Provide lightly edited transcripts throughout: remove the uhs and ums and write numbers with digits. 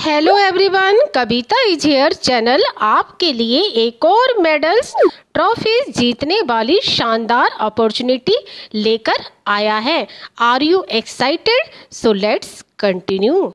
Hello everyone, Kavita is here channel आपके लिए एक और मेडल्स ट्रॉफीज जीतने वाली शानदार अपॉर्चुनिटी लेकर आया है। Are you excited? So let's continue.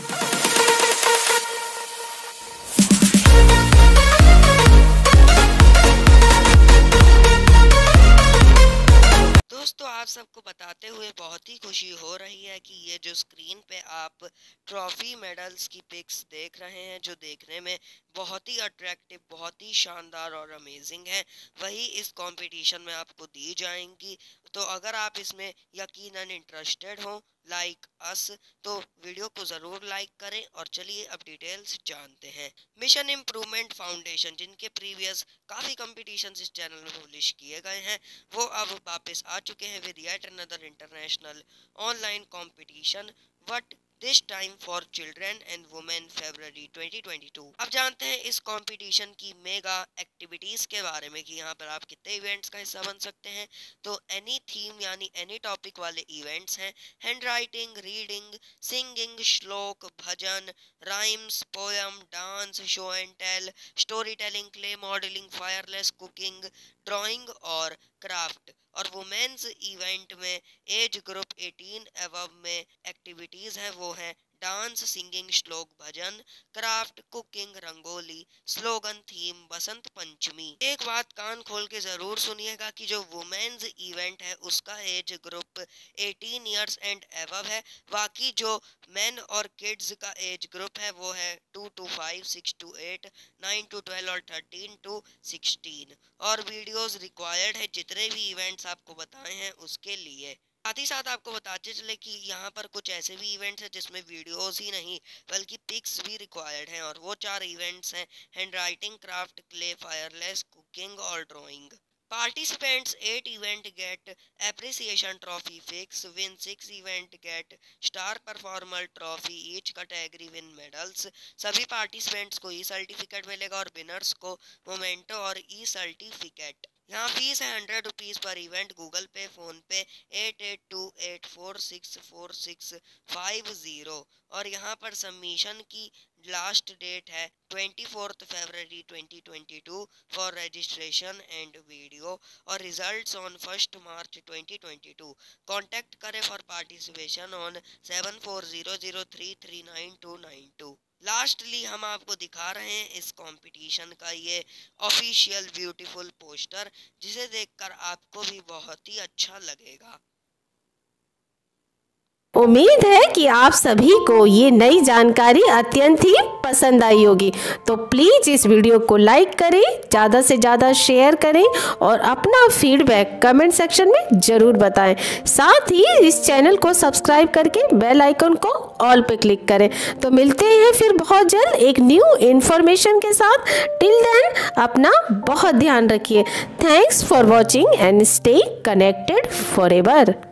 दोस्तों, आप सबको बताते हुए बहुत ही खुशी हो रही है कि ये जो स्क्रीन पे आप ट्रॉफी मेडल्स की पिक्स देख रहे हैं, जो देखने में बहुत ही अट्रैक्टिव, बहुत ही शानदार और अमेजिंग है, वही इस कंपटीशन में आपको दी जाएंगी। तो अगर आप इसमें यकीनन इंटरेस्टेड हो लाइक अस, तो वीडियो को ज़रूर लाइक करें। और चलिए अब डिटेल्स जानते हैं। मिशन इम्प्रूवमेंट फाउंडेशन, जिनके प्रीवियस काफ़ी कंपटीशंस इस चैनल में पब्लिश किए गए हैं, वो अब वापस आ चुके हैं with yet another international online competition, but this time for children and women February 2022। अब जानते हैं इस कंपटीशन की मेगा एक्टिविटीज के बारे में कि यहाँ पर आप कितने इवेंट्स का हिस्सा बन सकते हैं। तो एनी थीम यानी एनी टॉपिक वाले इवेंट्स हैं। Handwriting, reading, singing, shlok, bhajan, rhymes, poem, dance, show and tell, story telling, clay modelling, fireless cooking, drawing और क्राफ्ट। और वुमेन्स इवेंट में एज ग्रुप 18 एवब में एक्टिविटीज हैं, वो है dance, singing, shlok, bhajan, craft, cooking, rangoli, slogan, theme, Basant Panchami. एक बात कान खोल के जरूर सुनिएगा कि जो वुमेन्स इवेंट है उसका age group 18 years and above है। बाकी जो मेन और किड्स का एज ग्रुप है वो है 2 to 5, 6 to 8, 9 to 12 और 13 to 16। और वीडियोस रिक्वायर्ड है जितने भी इवेंट्स आपको बताए हैं उसके लिए। साथ ही साथ आपको बताते चले कि यहाँ पर कुछ ऐसे भी इवेंट्स हैं जिसमें वीडियोस ही नहीं बल्कि पिक्स भी रिक्वायर्ड हैं, और वो 4 इवेंट्स हैं handwriting, craft, clay, fireless cooking और drawing. Participants 8 event get appreciation trophy fix, win 6 event get star performer trophy, each category win medals। सभी पार्टिसिपेंट्स को ई सर्टिफिकेट मिलेगा और विनर्स को मोमेंटो और ई सर्टिफिकेट। यहाँ फीस है 100 रुपीज़ पर इवेंट। गूगल पे, फोन पे 8828464650। और यहाँ पर सबमिशन की लास्ट डेट है 24 February 2022 for registration and video, और रिजल्ट्स ऑन 1 मार्च 2022। कॉन्टैक्ट करें फॉर पार्टिसिपेशन ऑन 7400033992। लास्टली हम आपको दिखा रहे हैं इस कंपटीशन का ये ऑफिशियल ब्यूटीफुल पोस्टर, जिसे देखकर आपको भी बहुत ही अच्छा लगेगा। उम्मीद है कि आप सभी को ये नई जानकारी अत्यंत ही पसंद आई होगी। तो प्लीज़ इस वीडियो को लाइक करें, ज़्यादा से ज़्यादा शेयर करें और अपना फीडबैक कमेंट सेक्शन में ज़रूर बताएं। साथ ही इस चैनल को सब्सक्राइब करके बेल आइकन को ऑल पे क्लिक करें। तो मिलते हैं फिर बहुत जल्द एक न्यू इन्फॉर्मेशन के साथ। टिल देन अपना बहुत ध्यान रखिए। Thanks for watching and stay connected forever.